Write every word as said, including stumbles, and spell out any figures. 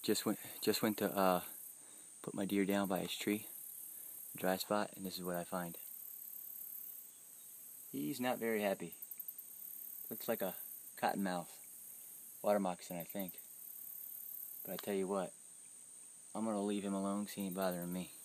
Just went just went to uh, put my deer down by his tree, dry spot, and this is what I find. He's not very happy. Looks like a cottonmouth, water moccasin, I think. But I tell you what, I'm gonna leave him alone 'cause he ain't bothering me.